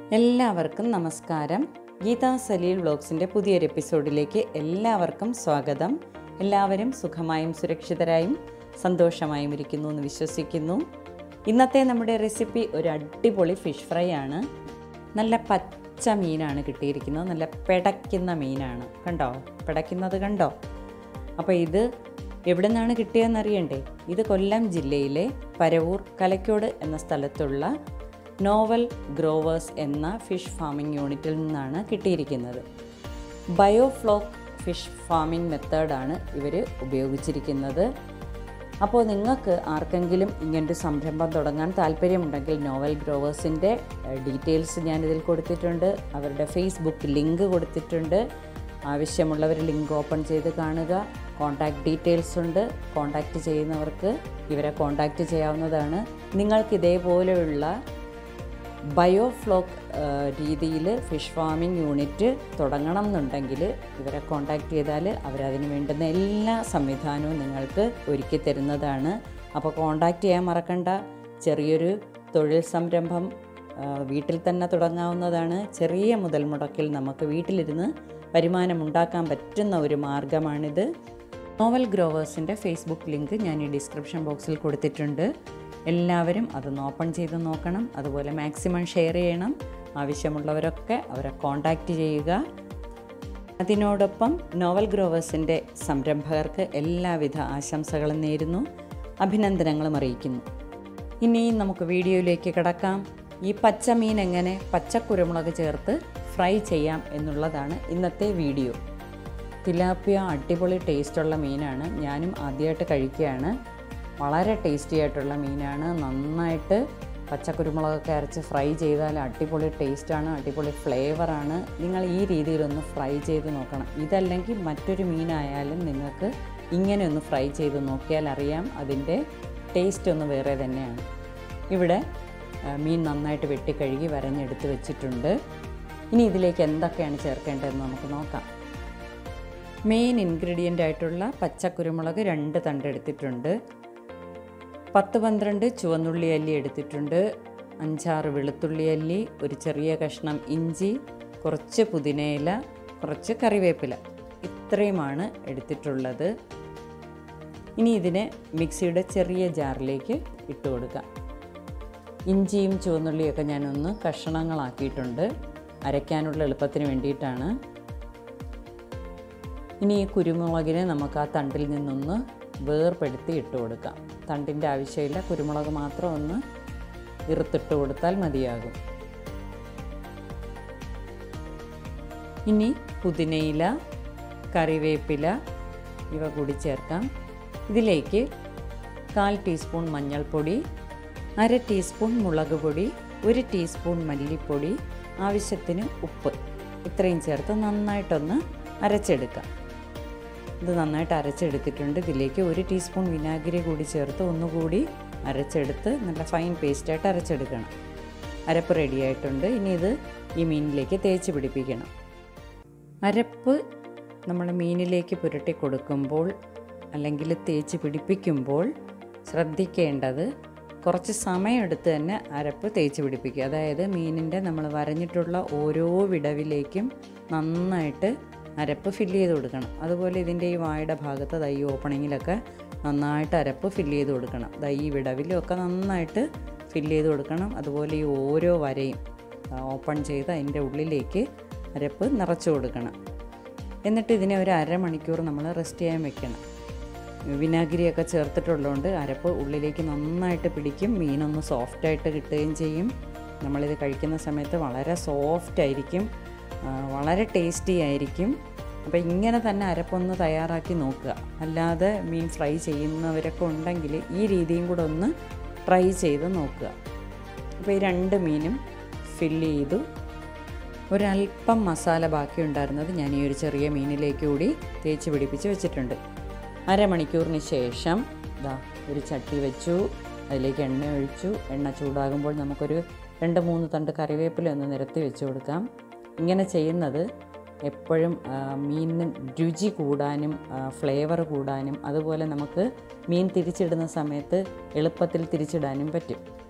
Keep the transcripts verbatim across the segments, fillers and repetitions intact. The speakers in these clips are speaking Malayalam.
എല്ലാവർക്കും നമസ്കാരം. ഗീതാ സലീൽ വ്ലോഗ്സിൻ്റെ പുതിയൊരു എപ്പിസോഡിലേക്ക് എല്ലാവർക്കും സ്വാഗതം. എല്ലാവരും സുഖമായും സുരക്ഷിതരായും സന്തോഷമായും ഇരിക്കുന്നു എന്ന് വിശ്വസിക്കുന്നു. ഇന്നത്തെ നമ്മുടെ റെസിപ്പി ഒരു അടിപൊളി ഫിഷ് ഫ്രൈ ആണ്. നല്ല പച്ച മീനാണ് കിട്ടിയിരിക്കുന്നത്. നല്ല പിടയ്ക്കുന്ന മീനാണ്. കണ്ടോ, പിടയ്ക്കുന്നത് കണ്ടോ? അപ്പോൾ ഇത് എവിടെ നിന്നാണ് കിട്ടിയതെന്ന് അറിയണ്ടേ? ഇത് കൊല്ലം ജില്ലയിലെ പരവൂർ കലക്കോട് എന്ന സ്ഥലത്തുള്ള നോവൽ ഗ്രോവേഴ്സ് എന്ന ഫിഷ് ഫാമിംഗ് യൂണിറ്റിൽ നിന്നാണ് കിട്ടിയിരിക്കുന്നത്. ബയോഫ്ലോക്ക് ഫിഷ് ഫാമിംഗ് മെത്തേഡാണ് ഇവർ ഉപയോഗിച്ചിരിക്കുന്നത്. അപ്പോൾ നിങ്ങൾക്ക് ആർക്കെങ്കിലും ഇങ്ങനൊരു സംരംഭം തുടങ്ങാൻ താല്പര്യമുണ്ടെങ്കിൽ നോവൽ ഗ്രോവേഴ്സിൻ്റെ ഡീറ്റെയിൽസ് ഞാനിതിൽ കൊടുത്തിട്ടുണ്ട്. അവരുടെ ഫേസ്ബുക്ക് ലിങ്ക് കൊടുത്തിട്ടുണ്ട്. ആവശ്യമുള്ളവർ ലിങ്ക് ഓപ്പൺ ചെയ്ത് കാണുക. കോൺടാക്റ്റ് ഡീറ്റെയിൽസ് ഉണ്ട്. കോൺടാക്റ്റ് ചെയ്യുന്നവർക്ക് ഇവരെ കോൺടാക്റ്റ് ചെയ്യാവുന്നതാണ്. നിങ്ങൾക്ക് ഇതേപോലെയുള്ള ബയോഫ്ലോക്ക് രീതിയിൽ ഫിഷ് ഫാമിംഗ് യൂണിറ്റ് തുടങ്ങണം എന്നുണ്ടെങ്കിൽ ഇവരെ കോൺടാക്റ്റ് ചെയ്താൽ അവരതിന് വേണ്ടുന്ന എല്ലാ സംവിധാനവും നിങ്ങൾക്ക് ഒരുക്കി തരുന്നതാണ്. അപ്പോൾ കോൺടാക്റ്റ് ചെയ്യാൻ മറക്കണ്ട. ചെറിയൊരു തൊഴിൽ സംരംഭം വീട്ടിൽ തന്നെ തുടങ്ങാവുന്നതാണ്. ചെറിയ മുതൽ മുടക്കിൽ നമുക്ക് വീട്ടിലിരുന്ന് വരുമാനം ഉണ്ടാക്കാൻ പറ്റുന്ന ഒരു മാർഗമാണിത്. നോവൽ ഗ്രോവേഴ്സിൻ്റെ ഫേസ്ബുക്ക് ലിങ്ക് ഞാൻ ഈ ഡിസ്ക്രിപ്ഷൻ ബോക്സിൽ കൊടുത്തിട്ടുണ്ട്. എല്ലാവരും അതൊന്ന് ഓപ്പൺ ചെയ്ത് നോക്കണം. അതുപോലെ മാക്സിമം ഷെയർ ചെയ്യണം. ആവശ്യമുള്ളവരൊക്കെ അവരെ കോൺടാക്റ്റ് ചെയ്യുക. അതിനോടൊപ്പം നോവൽ ഗ്രോവേഴ്സിൻ്റെ സംരംഭകർക്ക് എല്ലാവിധ ആശംസകളും നേരുന്നു, അഭിനന്ദനങ്ങളും അറിയിക്കുന്നു. ഇനിയും നമുക്ക് വീഡിയോയിലേക്ക് കിടക്കാം. ഈ പച്ചമീൻ എങ്ങനെ പച്ചക്കുരുമുളക് ചേർത്ത് ഫ്രൈ ചെയ്യാം എന്നുള്ളതാണ് ഇന്നത്തെ വീഡിയോ. തിലാപ്പിയ അടിപൊളി ടേസ്റ്റുള്ള മീനാണ്. ഞാനും ആദ്യമായിട്ട് കഴിക്കുകയാണ്. വളരെ ടേസ്റ്റി ആയിട്ടുള്ള മീനാണ്. നന്നായിട്ട് പച്ചക്കുരുമുളകൊക്കെ അരച്ച് ഫ്രൈ ചെയ്താൽ അടിപൊളി ടേസ്റ്റാണ്, അടിപൊളി ഫ്ലേവറാണ്. നിങ്ങൾ ഈ രീതിയിലൊന്ന് ഫ്രൈ ചെയ്ത് നോക്കണം. ഇതല്ലെങ്കിൽ മറ്റൊരു മീനായാലും നിങ്ങൾക്ക് ഇങ്ങനെ ഒന്ന് ഫ്രൈ ചെയ്ത് നോക്കിയാൽ അറിയാം അതിൻ്റെ ടേസ്റ്റ് ഒന്ന് വേറെ തന്നെയാണ്. ഇവിടെ മീൻ നന്നായിട്ട് വെട്ടിക്കഴുകി വരഞ്ഞെടുത്ത് വെച്ചിട്ടുണ്ട്. ഇനി ഇതിലേക്ക് എന്തൊക്കെയാണ് ചേർക്കേണ്ടതെന്ന് നമുക്ക് നോക്കാം. മെയിൻ ഇൻഗ്രീഡിയൻ്റ് ആയിട്ടുള്ള പച്ചക്കുരുമുളക് രണ്ട് തണ്ട് എടുത്തിട്ടുണ്ട്. പത്ത് പന്ത്രണ്ട് ചുവന്നുള്ളി അല്ലി എടുത്തിട്ടുണ്ട്. അഞ്ചാറ് വെളുത്തുള്ളി അല്ലി, ഒരു ചെറിയ കഷ്ണം ഇഞ്ചി, കുറച്ച് പുതിനയില, കുറച്ച് കറിവേപ്പില, ഇത്രയുമാണ് എടുത്തിട്ടുള്ളത്. ഇനി ഇതിനെ മിക്സിയുടെ ചെറിയ ജാറിലേക്ക് ഇട്ട് കൊടുക്കാം. ഇഞ്ചിയും ചുവന്നുള്ളിയൊക്കെ ഞാനൊന്ന് കഷണങ്ങളാക്കിയിട്ടുണ്ട്, അരയ്ക്കാനുള്ള എളുപ്പത്തിന് വേണ്ടിയിട്ടാണ്. ഇനി ഈ കുരുമുളകിനെ നമുക്ക് ആ തണ്ടിൽ നിന്നൊന്ന് വേർപെടുത്തി ഇട്ട് കൊടുക്കാം. തണ്ടിൻ്റെ ആവശ്യമില്ല, കുരുമുളക് മാത്രം ഒന്ന് ഇറുത്തിട്ട് കൊടുത്താൽ മതിയാകും. ഇനി പുതിനയില, കറിവേപ്പില ഇവ കൂടി ചേർക്കാം. ഇതിലേക്ക് കാൽ ടീസ്പൂൺ മഞ്ഞൾപ്പൊടി, അര ടീസ്പൂൺ മുളക് പൊടി, ഒരു ടീസ്പൂൺ മല്ലിപ്പൊടി, ആവശ്യത്തിന് ഉപ്പ്, ഇത്രയും ചേർത്ത് നന്നായിട്ടൊന്ന് അരച്ചെടുക്കാം. ഇത് നന്നായിട്ട് അരച്ചെടുത്തിട്ടുണ്ട്. ഇതിലേക്ക് ഒരു ടീസ്പൂൺ വിനാഗിരി കൂടി ചേർത്ത് ഒന്നുകൂടി അരച്ചെടുത്ത് നല്ല ഫൈൻ പേസ്റ്റായിട്ട് അരച്ചെടുക്കണം. അരപ്പ് റെഡിയായിട്ടുണ്ട്. ഇനി ഇത് ഈ മീനിലേക്ക് തേച്ച് പിടിപ്പിക്കണം. അരപ്പ് നമ്മൾ മീനിലേക്ക് പുരട്ടി കൊടുക്കുമ്പോൾ അല്ലെങ്കിൽ തേച്ച് പിടിപ്പിക്കുമ്പോൾ ശ്രദ്ധിക്കേണ്ടത് കുറച്ച് സമയമെടുത്ത് തന്നെ അരപ്പ് തേച്ച് പിടിപ്പിക്കുക. അതായത് മീനിൻ്റെ നമ്മൾ വരഞ്ഞിട്ടുള്ള ഓരോ വിടവിലേക്കും നന്നായിട്ട് അരപ്പ് ഫില്ല് ചെയ്ത് കൊടുക്കണം. അതുപോലെ ഇതിൻ്റെ ഈ വായുടെ ഭാഗത്ത് ദൈ ഓപ്പണിങ്ങിലൊക്കെ നന്നായിട്ട് അരപ്പ് ഫില്ല് ചെയ്ത് കൊടുക്കണം. ദൈ വിടവിലൊക്കെ നന്നായിട്ട് ഫില്ല് ചെയ്ത് കൊടുക്കണം. അതുപോലെ ഈ ഓരോ വരയും ഓപ്പൺ ചെയ്ത് അതിൻ്റെ ഉള്ളിലേക്ക് അരപ്പ് നിറച്ച് കൊടുക്കണം. എന്നിട്ട് ഇതിനെ ഒരു അരമണിക്കൂർ നമ്മൾ റെസ്റ്റ് ചെയ്യാൻ വെക്കണം. വിനാഗിരിയൊക്കെ ചേർത്തിട്ടുള്ളതുകൊണ്ട് അരപ്പ് ഉള്ളിലേക്ക് നന്നായിട്ട് പിടിക്കും. മീനൊന്ന് സോഫ്റ്റായിട്ട് കിട്ടുകയും ചെയ്യും. നമ്മളിത് കഴിക്കുന്ന സമയത്ത് വളരെ സോഫ്റ്റായിരിക്കും, വളരെ ടേസ്റ്റി ആയിരിക്കും. അപ്പോൾ ഇങ്ങനെ തന്നെ അരപ്പൊന്ന് തയ്യാറാക്കി നോക്കുക. അല്ലാതെ മീൻ ഫ്രൈ ചെയ്യുന്നവരൊക്കെ ഉണ്ടെങ്കിൽ ഈ രീതിയും കൂടെ ഒന്ന് ട്രൈ ചെയ്ത് നോക്കുക. അപ്പോൾ ഈ രണ്ട് മീനും ഫില്ല് ചെയ്തു. ഒരല്പം മസാല ബാക്കി ഉണ്ടായിരുന്നത് ഞാൻ ഈ ഒരു ചെറിയ മീനിലേക്ക് കൂടി തേച്ച് പിടിപ്പിച്ച് വെച്ചിട്ടുണ്ട്. അരമണിക്കൂറിന് ശേഷം ഇതാ ഒരു ചട്ടി വെച്ചു, അതിലേക്ക് എണ്ണ ഒഴിച്ചു. എണ്ണ ചൂടാകുമ്പോൾ നമുക്കൊരു രണ്ട് മൂന്ന് തണ്ട് കറിവേപ്പില ഒന്ന് നിരത്തി വെച്ച് കൊടുക്കാം. ഇങ്ങനെ ചെയ്യുന്നത് എപ്പോഴും മീനിന് രുചി കൂടാനും ഫ്ലേവർ കൂടാനും അതുപോലെ നമുക്ക് മീൻ തിരിച്ചിടുന്ന സമയത്ത് എളുപ്പത്തിൽ തിരിച്ചിടാനും പറ്റും.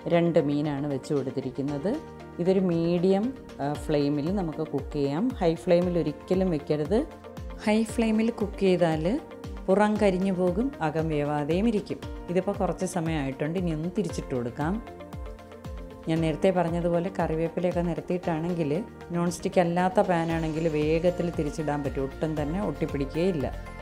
രണ്ട് മീനാണ് വെച്ച് കൊടുത്തിരിക്കുന്നത്. ഇതൊരു മീഡിയം ഫ്ലെയിമിൽ നമുക്ക് കുക്ക് ചെയ്യാം. ഹൈ ഫ്ലെയിമിൽ ഒരിക്കലും വെക്കരുത്. ഹൈ ഫ്ലെയിമിൽ കുക്ക് ചെയ്താൽ പുറം കരിഞ്ഞു പോകും, അകം വേവാതെയും ഇരിക്കും. ഇതിപ്പോൾ കുറച്ച് സമയമായിട്ടുണ്ട്. ഇനി ഒന്ന് തിരിച്ചിട്ട് കൊടുക്കാം. ഞാൻ നേരത്തെ പറഞ്ഞതുപോലെ കറിവേപ്പിലയൊക്കെ നിരത്തിയിട്ടാണെങ്കിൽ നോൺ സ്റ്റിക്ക് അല്ലാത്ത പാനാണെങ്കിൽ വേഗത്തിൽ തിരിച്ചിടാൻ പറ്റും, ഒട്ടും തന്നെ ഒട്ടിപ്പിടിക്കുകയില്ല.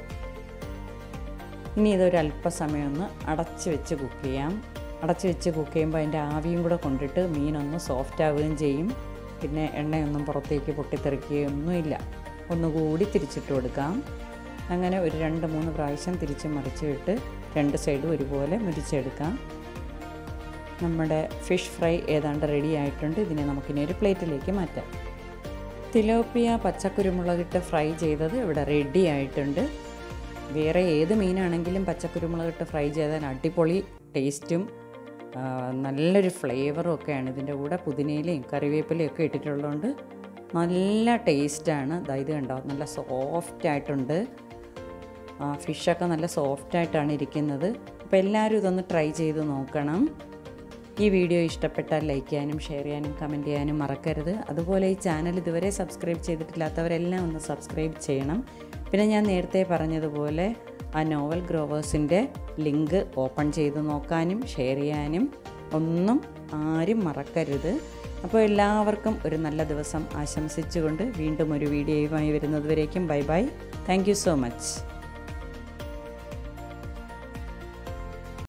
ഇനി ഇതൊരു അല്പസമയം ഒന്ന് അടച്ച് വെച്ച് കുക്ക് ചെയ്യാം. അടച്ച് വെച്ച് കുക്ക് ചെയ്യുമ്പോൾ അതിൻ്റെ ആവിയും കൂടെ കൊണ്ടിട്ട് മീനൊന്ന് സോഫ്റ്റ് ആവുകയും ചെയ്യും. പിന്നെ എണ്ണയൊന്നും പുറത്തേക്ക് പൊട്ടിത്തെറിക്കുകയൊന്നുമില്ല. ഒന്നുകൂടി തിരിച്ചിട്ട് കൊടുക്കാം. അങ്ങനെ ഒരു രണ്ട് മൂന്ന് പ്രാവശ്യം തിരിച്ച് മറിച്ചിട്ട് രണ്ട് സൈഡും ഒരുപോലെ മുരിച്ചെടുക്കാം. നമ്മുടെ ഫിഷ് ഫ്രൈ ഏതാണ്ട് റെഡി ആയിട്ടുണ്ട്. ഇതിനെ നമുക്കിനി ഒരു പ്ലേറ്റിലേക്ക് മാറ്റാം. തിലോപ്പിയ പച്ചക്കുരുമുളകിട്ട് ഫ്രൈ ചെയ്തത് ഇവിടെ റെഡി ആയിട്ടുണ്ട്. വേറെ ഏത് മീനാണെങ്കിലും പച്ചക്കുരുമുളകിട്ട് ഫ്രൈ ചെയ്താൽ അടിപൊളി ടേസ്റ്റും നല്ലൊരു ഫ്ലേവറും ഒക്കെയാണ്. ഇതിൻ്റെ കൂടെ പുതിനയിലയും കറിവേപ്പിലയും ഒക്കെ ഇട്ടിട്ടുള്ളതുകൊണ്ട് നല്ല ടേസ്റ്റാണ്. ഇത് കണ്ടോ, നല്ല സോഫ്റ്റായിട്ടുണ്ട്. ഫിഷൊക്കെ നല്ല സോഫ്റ്റായിട്ടാണ് ഇരിക്കുന്നത്. അപ്പോൾ എല്ലാവരും ഇതൊന്ന് ട്രൈ ചെയ്ത് നോക്കണം. ഈ വീഡിയോ ഇഷ്ടപ്പെട്ടാൽ ലൈക്ക് ചെയ്യാനും ഷെയർ ചെയ്യാനും കമൻറ്റ് ചെയ്യാനും മറക്കരുത്. അതുപോലെ ഈ ചാനൽ ഇതുവരെ സബ്സ്ക്രൈബ് ചെയ്തിട്ടില്ലാത്തവരെല്ലാം ഒന്ന് സബ്സ്ക്രൈബ് ചെയ്യണം. പിന്നെ ഞാൻ നേരത്തെ പറഞ്ഞതുപോലെ ആ നോവൽ ഗ്രോവേഴ്സിൻ്റെ ലിങ്ക് ഓപ്പൺ ചെയ്ത് നോക്കാനും ഷെയർ ചെയ്യാനും ഒന്നും ആരും മറക്കരുത്. അപ്പോൾ എല്ലാവർക്കും ഒരു നല്ല ദിവസം ആശംസിച്ചുകൊണ്ട് വീണ്ടും ഒരു വീഡിയോയുമായി വരുന്നതുവരേക്കും bye bye. Thank you so much.